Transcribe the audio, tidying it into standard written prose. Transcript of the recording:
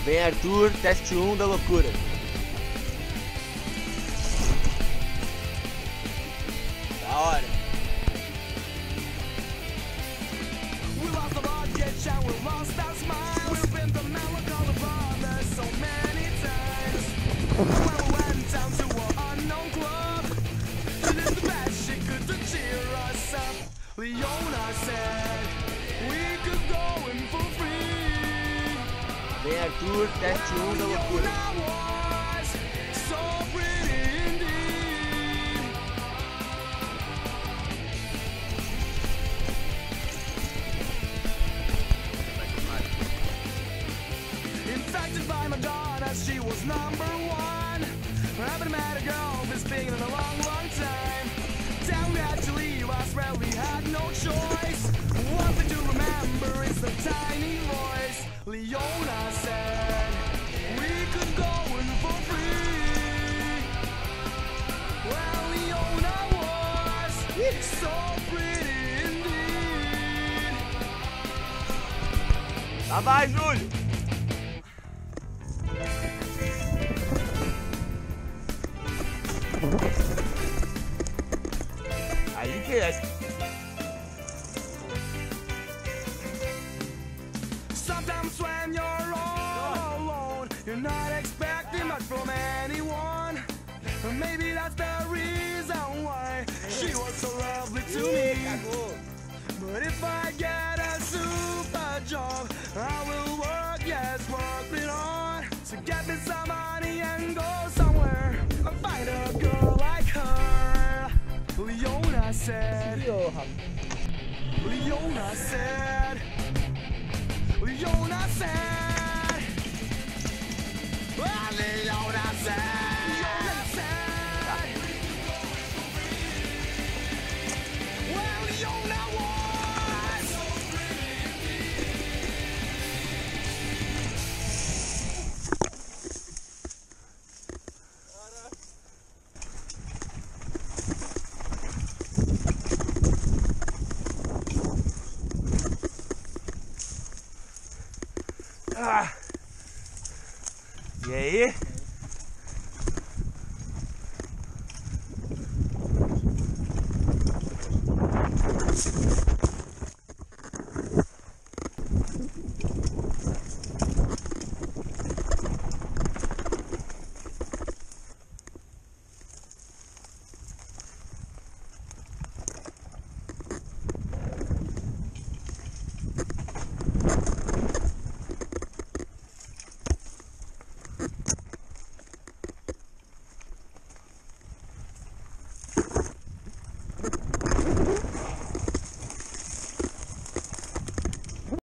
Vem Arthur, teste 1 da loucura. Da hora. Vem Arthur, teste 1 da loucura. Infected by Madonna, she was number one. I haven't met a girl this big in a long, long time. Down we had to leave, I swear we had no choice. One thing to remember is the tiny voice. Leona said we could go in for free. Well, Leona was so pretty indeed. Lá vai, Júlio! Aí que é. Sometimes when you're all alone, you're not expecting much from anyone. Maybe that's the reason why she was so lovely to me. But if I get a super job, I will work, yes, work it on to get me some money and go somewhere and find a girl like her. Leona said. Leona said. Leona said. Well, Leona said. Leona said. Well, Leona was. Ah. E aí?